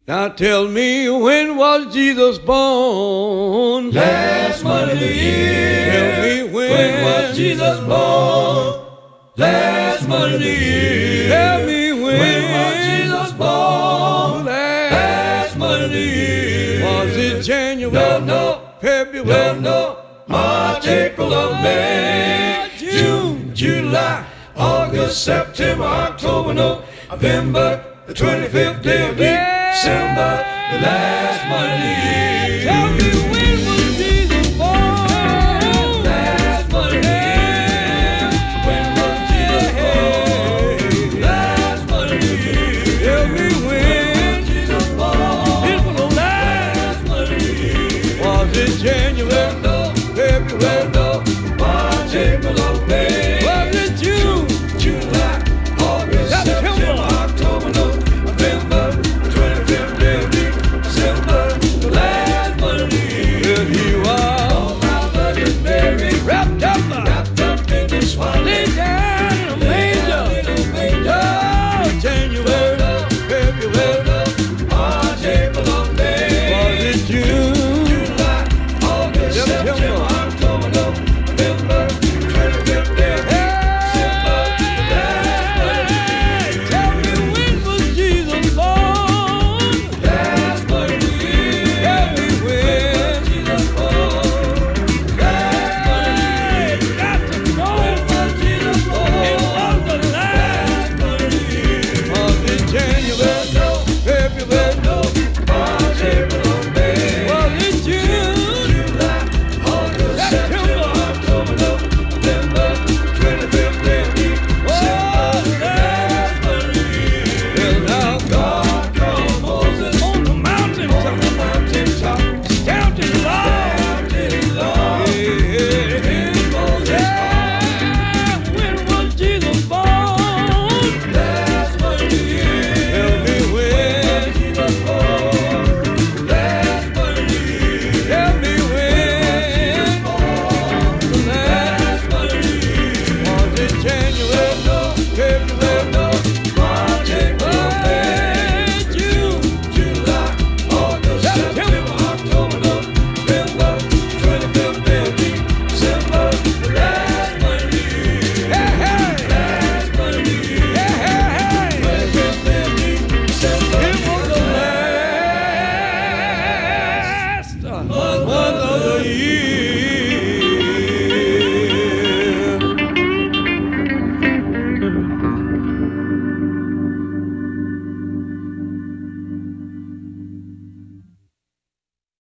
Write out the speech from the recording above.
Now tell me, when was Jesus born? Last month of the year. Tell me When was Jesus born? Last month of the year. Tell me when was Jesus born? Last month of the year. Was it January? Don't know. February? Don't know. March, April, or May, June, July, August, September, October, November, the 25th day of December, the last month of the year.